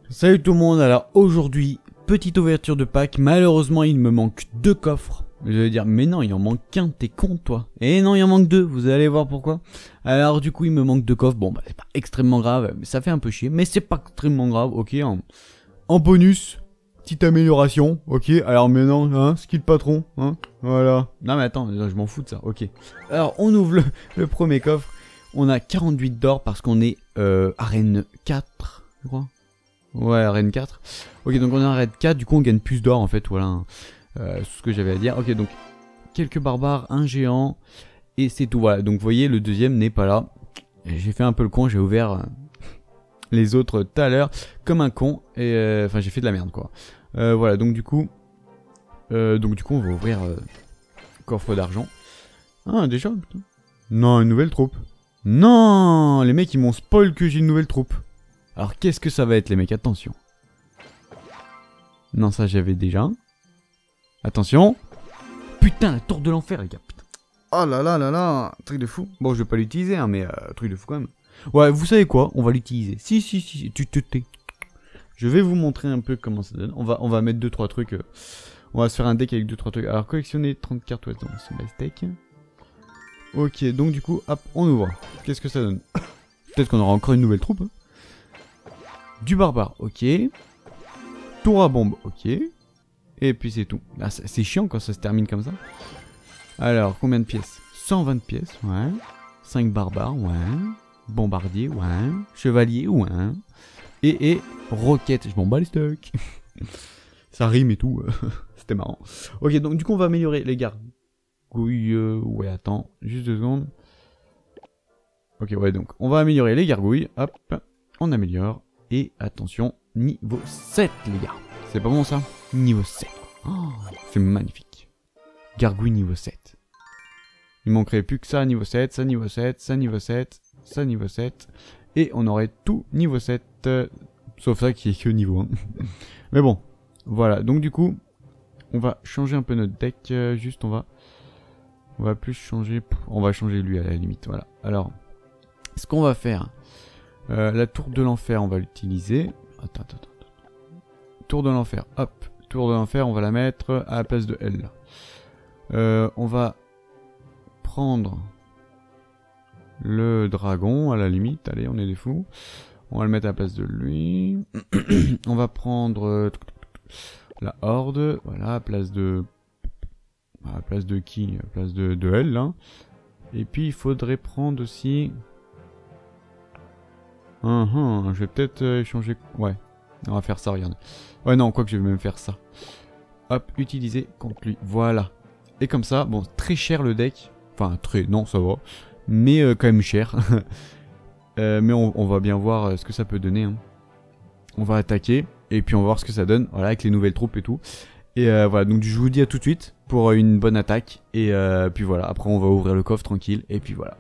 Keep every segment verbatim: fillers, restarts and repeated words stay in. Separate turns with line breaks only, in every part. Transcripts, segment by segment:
Salut tout le monde, alors aujourd'hui, petite ouverture de pack, malheureusement il me manque deux coffres. Je vais dire, mais non, il en manque qu'un, t'es con toi. Et non, il en manque deux, vous allez voir pourquoi. Alors du coup, il me manque deux coffres, bon bah c'est pas extrêmement grave, mais ça fait un peu chier, mais c'est pas extrêmement grave, ok. En, en bonus, petite amélioration, ok. Alors maintenant, hein, skill patron, hein, voilà. Non mais attends, je m'en fous de ça, ok. Alors on ouvre le, le premier coffre, on a quarante-huit d'or parce qu'on est euh, arène quatre, je crois. Ouais, arène quatre. Ok, donc on est en arène quatre, du coup on gagne plus d'or en fait, voilà. Euh, c'est ce que j'avais à dire. Ok, donc quelques barbares, un géant, et c'est tout, voilà. Donc vous voyez, le deuxième n'est pas là. J'ai fait un peu le con, j'ai ouvert euh, les autres tout à l'heure, comme un con, et euh, enfin j'ai fait de la merde quoi. Euh, voilà, donc du coup, euh, donc du coup on va ouvrir euh, coffre d'argent. Ah, déjà putain. Non, une nouvelle troupe. Non, les mecs ils m'ont spoil que j'ai une nouvelle troupe. Alors qu'est-ce que ça va être les mecs? Attention. Non, ça j'avais déjà. Attention. Putain, la tour de l'enfer les gars. Putain. Oh là là là là. Truc de fou. Bon, je vais pas l'utiliser hein, mais euh, truc de fou quand même. Ouais, vous savez quoi? On va l'utiliser. Si, si, si. Tu te tais. Je vais vous montrer un peu comment ça donne. On va, on va mettre deux trois trucs. Euh... On va se faire un deck avec deux trois trucs. Alors collectionner trente cartes. Ouais, c'est une base deck. Ok, donc du coup, hop, on ouvre. Qu'est-ce que ça donne? Peut-être qu'on aura encore une nouvelle troupe. Hein. Du barbare, ok. Tour à bombe, ok. Et puis c'est tout. Ah, c'est chiant quand ça se termine comme ça. Alors, combien de pièces? cent vingt pièces, ouais. cinq barbares, ouais. Bombardier, ouais. Chevalier, ouais. Et, et, roquette. Je m'en bats les stocks. Ça rime et tout. C'était marrant. Ok, donc du coup, on va améliorer les gargouilles. Euh, ouais, attends. Juste deux secondes. Ok, ouais, donc, on va améliorer les gargouilles. Hop. On améliore. Et attention, niveau sept les gars. C'est pas bon ça? Niveau sept. Oh, c'est magnifique. Gargouille niveau sept. Il manquerait plus que ça niveau sept, ça niveau sept, ça niveau sept, ça niveau sept. Et on aurait tout niveau sept. Euh, sauf ça qui est que niveau un. Mais bon, voilà. Donc du coup, on va changer un peu notre deck. Euh, juste on va... On va plus changer... On va changer lui à la limite, voilà. Alors, ce qu'on va faire... Euh, la tour de l'enfer, on va l'utiliser. Attends, attends, attends. Tour de l'enfer, hop. Tour de l'enfer, on va la mettre à la place de elle. Euh, on va prendre le dragon à la limite. Allez, on est des fous. On va le mettre à la place de lui. On va prendre euh, la horde. Voilà, à la place de... À la place de qui? À la place de, de elle, là. Et puis, il faudrait prendre aussi... Uh -huh, je vais peut-être euh, échanger... Ouais, on va faire ça, regarde. Ouais, non, quoi que je vais même faire ça. Hop, utiliser contre lui. Voilà. Et comme ça, bon, très cher le deck. Enfin, très... Non, ça va. Mais euh, quand même cher. euh, mais on, on va bien voir euh, ce que ça peut donner. Hein. On va attaquer. Et puis on va voir ce que ça donne. Voilà, avec les nouvelles troupes et tout. Et euh, voilà, donc je vous dis à tout de suite pour euh, une bonne attaque. Et euh, puis voilà, après on va ouvrir le coffre tranquille. Et puis voilà.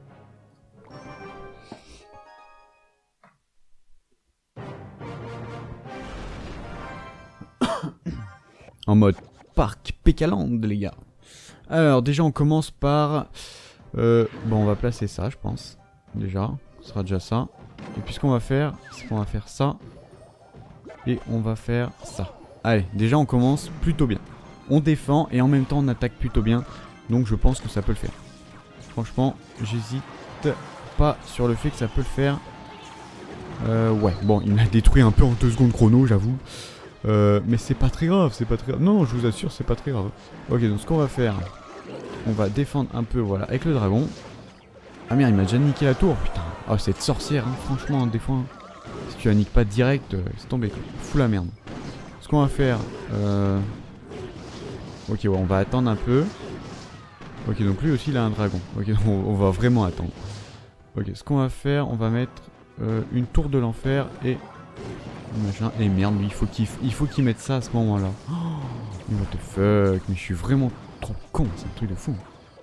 En mode parc Pécaland les gars. Alors déjà on commence par... Euh, bon on va placer ça je pense. Déjà, ce sera déjà ça. Et puis ce qu'on va faire, c'est qu'on va faire ça. Et on va faire ça. Allez, déjà on commence plutôt bien. On défend et en même temps on attaque plutôt bien. Donc je pense que ça peut le faire. Franchement, j'hésite pas sur le fait que ça peut le faire. Euh, ouais, bon il m'a détruit un peu en deux secondes chrono j'avoue. Euh, mais c'est pas très grave, c'est pas très grave. Non, je vous assure, c'est pas très grave. Ok, donc ce qu'on va faire, on va défendre un peu, voilà, avec le dragon. Ah merde, il m'a déjà niqué la tour, putain. Ah, oh, cette sorcière, hein, franchement, des fois, hein, si tu la niques pas direct, euh, c'est tombé, quoi. Fous la merde. Ce qu'on va faire, euh... ok, ouais, on va attendre un peu. Ok, donc lui aussi, il a un dragon. Ok, on, on va vraiment attendre. Ok, ce qu'on va faire, on va mettre euh, une tour de l'enfer et... Machin. Et merde, il faut qu'il il faut qu'il mette ça à ce moment-là. Oh, what the fuck, mais je suis vraiment trop con, c'est un truc de fou.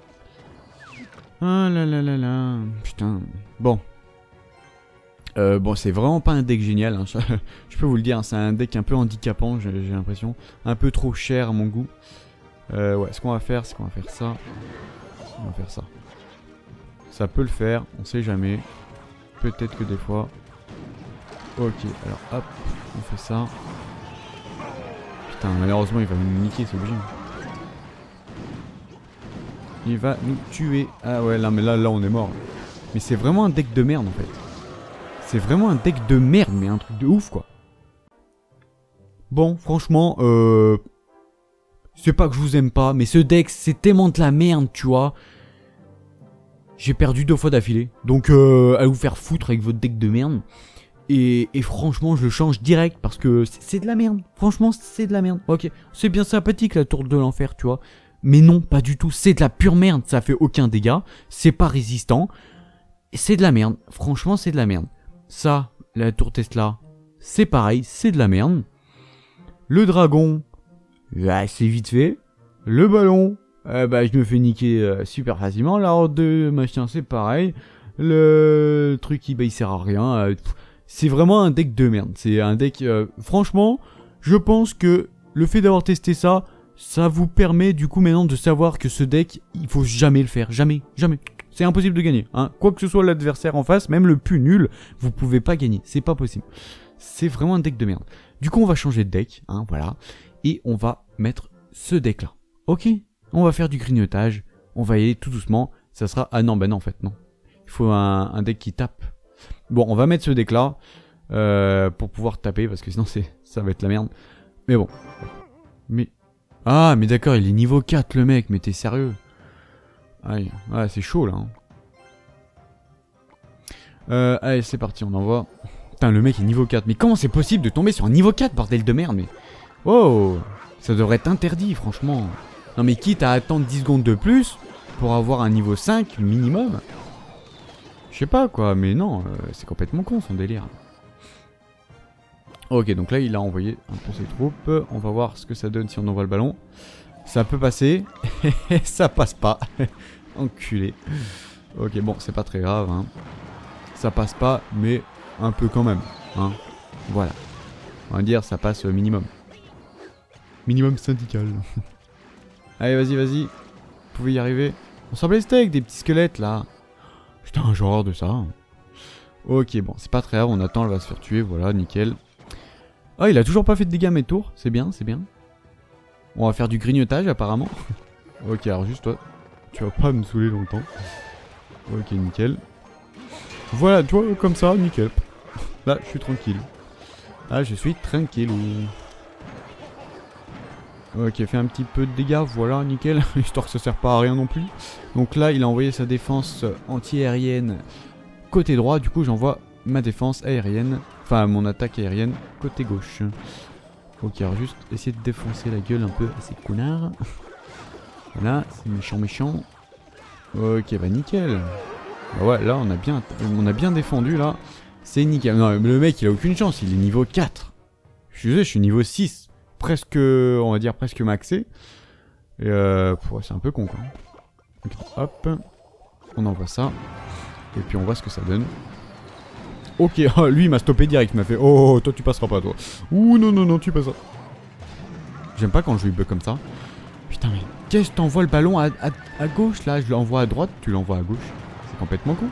Ah là là là là, putain. Bon. Euh, bon, c'est vraiment pas un deck génial, hein. Je peux vous le dire, hein, c'est un deck un peu handicapant, j'ai l'impression. Un peu trop cher à mon goût. Euh, ouais, ce qu'on va faire, c'est qu'on va faire ça. On va faire ça. Ça peut le faire, on sait jamais. Peut-être que des fois... Ok, alors hop, on fait ça. Putain, malheureusement, il va nous niquer, c'est obligé. Il va nous tuer. Ah ouais, là, mais là, là, on est mort. Mais c'est vraiment un deck de merde, en fait. C'est vraiment un deck de merde, mais un truc de ouf, quoi. Bon, franchement, euh... c'est pas que je vous aime pas, mais ce deck, c'est tellement de la merde, tu vois. J'ai perdu deux fois d'affilée. Donc, euh, allez vous faire foutre avec votre deck de merde. Et, et franchement, je le change direct parce que c'est de la merde. Franchement, c'est de la merde. Ok, c'est bien sympathique la tour de l'enfer, tu vois. Mais non, pas du tout. C'est de la pure merde. Ça fait aucun dégât. C'est pas résistant. C'est de la merde. Franchement, c'est de la merde. Ça, la tour Tesla, c'est pareil. C'est de la merde. Le dragon, bah, c'est vite fait. Le ballon, euh, bah, je me fais niquer euh, super facilement. La horde de machin, c'est pareil. Le truc, il, bah, il sert à rien. Euh, c'est vraiment un deck de merde. C'est un deck... Euh, franchement, je pense que le fait d'avoir testé ça, ça vous permet du coup maintenant de savoir que ce deck, il faut jamais le faire. Jamais, jamais. C'est impossible de gagner. Hein. Quoi que ce soit l'adversaire en face, même le plus nul, vous pouvez pas gagner. C'est pas possible. C'est vraiment un deck de merde. Du coup, on va changer de deck. Hein, voilà. Et on va mettre ce deck là. Ok, on va faire du grignotage. On va y aller tout doucement. Ça sera... Ah non, bah non en fait, non. Il faut un, un deck qui tape. Bon, on va mettre ce deck là. Euh, pour pouvoir taper. Parce que sinon c'est ça va être la merde. Mais bon. Mais... Ah, mais d'accord, il est niveau quatre le mec. Mais t'es sérieux? Aïe, ouais, c'est chaud là. Hein. Euh, allez, c'est parti, on envoie. Putain, le mec est niveau quatre. Mais comment c'est possible de tomber sur un niveau quatre, bordel de merde? Mais... Oh, ça devrait être interdit, franchement. Non mais quitte à attendre dix secondes de plus pour avoir un niveau cinq minimum. Je sais pas quoi, mais non, euh, c'est complètement con son délire. Ok, donc là il a envoyé un peu ses troupes. On va voir ce que ça donne si on envoie le ballon. Ça peut passer. Ça passe pas. Enculé. Ok, bon, c'est pas très grave. Hein. Ça passe pas, mais un peu quand même. Hein. Voilà. On va dire ça passe minimum. Minimum syndical. Allez, vas-y, vas-y. Vous pouvez y arriver. On s'en blesse avec des petits squelettes là. Putain, j'ai horreur de ça. Ok, bon, c'est pas très grave. On attend, elle va se faire tuer. Voilà, nickel. Ah, il a toujours pas fait de dégâts à mes tours. C'est bien, c'est bien. On va faire du grignotage apparemment. Ok, alors juste toi. Tu vas pas me saouler longtemps. Ok, nickel. Voilà, tu vois, comme ça, nickel. Là, je suis tranquille. Là, je suis tranquille. Ok, fait un petit peu de dégâts, voilà, nickel. Histoire que ça sert pas à rien non plus. Donc là, il a envoyé sa défense anti-aérienne côté droit. Du coup, j'envoie ma défense aérienne. Enfin, mon attaque aérienne côté gauche. Ok, alors juste essayer de défoncer la gueule un peu à ces connards. Voilà, c'est méchant, méchant. Ok, bah nickel. Bah ouais, là, on a bien, on a bien défendu, là. C'est nickel. Non, mais le mec, il a aucune chance, il est niveau quatre. Je suis désolé, je suis niveau six. Presque, on va dire presque maxé. Et euh, c'est un peu con, quoi. Donc, hop. On envoie ça. Et puis, on voit ce que ça donne. Ok, oh, lui, il m'a stoppé direct. Il m'a fait, oh, oh, toi, tu passeras pas, toi. Ouh, non, non, non, tu passeras. J'aime pas quand je lui bug comme ça. Putain, mais qu'est-ce que t'envoies le ballon à, à, à gauche, là? Je l'envoie à droite, tu l'envoies à gauche. C'est complètement con.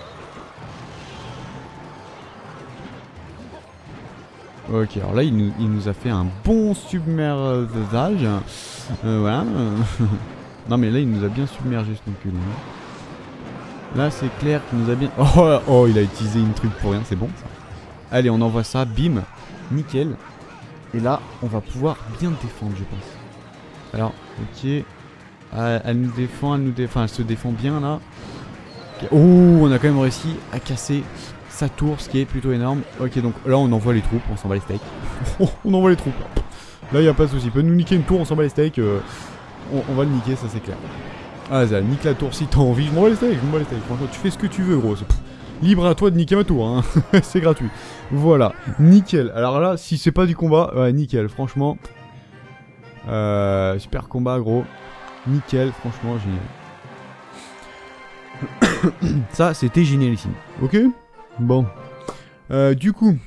Ok, alors là, il nous, il nous a fait un bon submergeage. Euh, voilà. Non, mais là, il nous a bien submergé, ce cul. Là, c'est clair qu'il nous a bien... Oh, oh, il a utilisé une truc pour rien, c'est bon, ça. Allez, on envoie ça, bim. Nickel. Et là, on va pouvoir bien défendre, je pense. Alors, ok. Euh, elle nous défend, elle nous défend, elle se défend bien, là. Okay. Oh, on a quand même réussi à casser sa tour, ce qui est plutôt énorme. Ok, donc là on envoie les troupes, on s'en bat les steaks. On envoie les troupes. Là il a pas de souci, il peut nous niquer une tour, on s'en bat les steaks. Euh, on, on va le niquer, ça c'est clair. Ah ça, nique la tour si t'as envie, je m'en bats les steaks, je m'en bats les steaks. Franchement, tu fais ce que tu veux, gros. Libre à toi de niquer ma tour, hein. C'est gratuit. Voilà, nickel. Alors là, si c'est pas du combat, ouais, nickel, franchement. Euh, super combat, gros. Nickel, franchement, génial. Ça, c'était génialissime. Ok? Bon. Euh, du coup.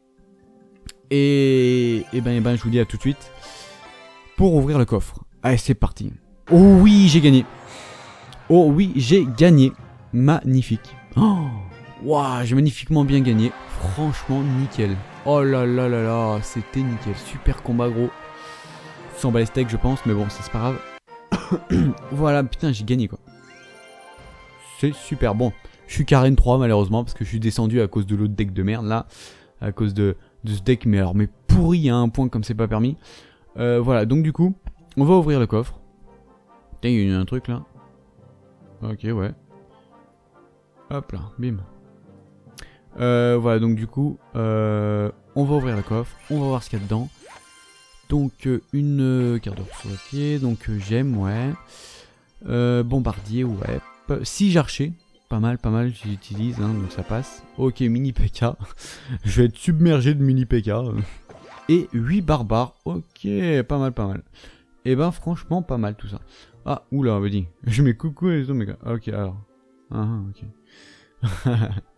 Et, et ben, et ben, je vous dis à tout de suite. Pour ouvrir le coffre. Allez, c'est parti. Oh oui, j'ai gagné. Oh oui, j'ai gagné. Magnifique. Oh, Waouh, j'ai magnifiquement bien gagné. Franchement, nickel. Oh là là là là, c'était nickel. Super combat, gros. Sans bat les steaks, je pense, mais bon, c'est pas grave. Voilà, putain, j'ai gagné, quoi. C'est super bon. Je suis Karen trois, malheureusement, parce que je suis descendu à cause de l'autre deck de merde, là. À cause de, de ce deck, mais alors, mais pourri à un point comme c'est pas permis. Euh, voilà, donc du coup, on va ouvrir le coffre. Putain, il y a eu un truc, là. Ok, ouais. Hop là, bim. Euh, voilà, donc du coup, euh, on va ouvrir le coffre, on va voir ce qu'il y a dedans. Donc, euh, une euh, carte de ressources, ok, donc euh, j'aime, ouais. Euh, bombardier, ouais. six archers, pas mal, pas mal, j'utilise, hein, donc ça passe. Ok, mini P K, je vais être submergé de mini P K. Et huit barbares, ok, pas mal, pas mal. Et ben, franchement, pas mal tout ça. Ah, oula, on va dire, je mets coucou et les gars. Ok, alors. Ah, ok.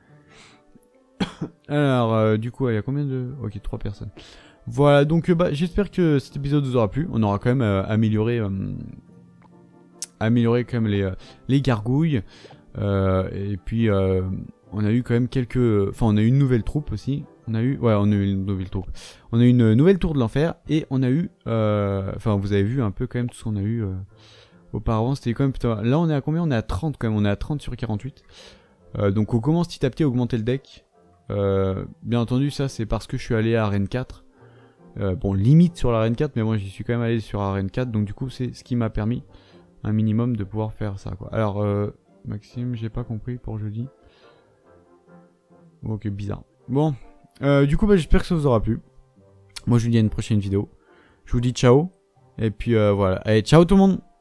Alors, euh, du coup, il y a combien de... Ok, trois personnes. Voilà, donc euh, bah, j'espère que cet épisode vous aura plu. On aura quand même euh, amélioré... Euh, amélioré quand même les, euh, les gargouilles. Euh, et puis, euh, on a eu quand même quelques... Enfin, on a eu une nouvelle troupe aussi. On a eu... Ouais, on a eu une nouvelle troupe. On a eu une nouvelle tour de l'enfer. Et on a eu... Euh... Enfin, vous avez vu un peu quand même tout ce qu'on a eu... Euh... Auparavant, c'était quand même... Putain, là, on est à combien? On est à trente quand même. On est à trente sur quarante-huit. Euh, donc, on commence petit à petit à augmenter le deck. Euh, bien entendu, ça c'est parce que je suis allé à Arène quatre. Euh, bon, limite sur l'Arène quatre, mais moi j'y suis quand même allé sur Arène quatre. Donc du coup, c'est ce qui m'a permis un minimum de pouvoir faire ça, quoi. Alors, euh, Maxime, j'ai pas compris pour jeudi. Ok, bizarre. Bon, euh, du coup, bah, j'espère que ça vous aura plu. Moi, je vous dis à une prochaine vidéo. Je vous dis ciao. Et puis euh, voilà. Allez, ciao tout le monde!